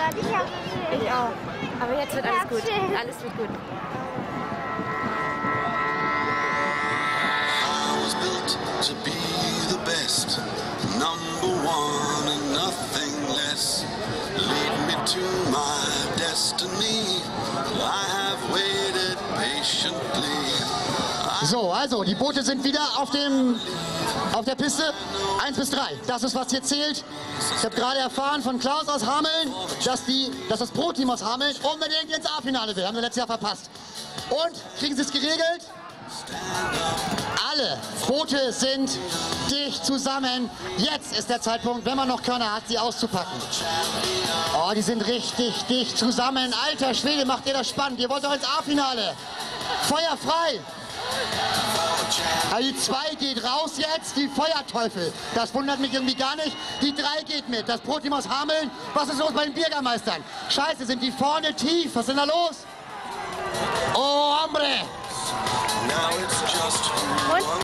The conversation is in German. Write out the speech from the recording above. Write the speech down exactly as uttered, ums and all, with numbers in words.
Gott, ich habe Schiss. Ich auch. Aber jetzt wird Ich alles hab gut. Schiss. Alles wird gut. I was built to be the best, number one and nothing less. Lead me to my destiny. I have waited patiently. So, also die Boote sind wieder auf dem auf der Piste. eins bis drei. Das ist, was hier zählt. Ich habe gerade erfahren von Klaus aus Hameln, dass, die, dass das Pro-Team aus Hameln unbedingt ins A-Finale will. Haben wir letztes Jahr verpasst. Und kriegen sie es geregelt? Alle Boote sind dicht zusammen. Jetzt ist der Zeitpunkt, wenn man noch Körner hat, sie auszupacken. Oh, die sind richtig dicht zusammen. Alter Schwede, macht ihr das spannend. Ihr wollt doch ins A-Finale. Feuer frei. Also die zwei geht raus jetzt, die Feuerteufel. Das wundert mich irgendwie gar nicht. Die drei geht mit. Das Pro-Team aus Hameln. Was ist los bei den Bürgermeistern? Scheiße, sind die vorne tief? Was ist denn da los?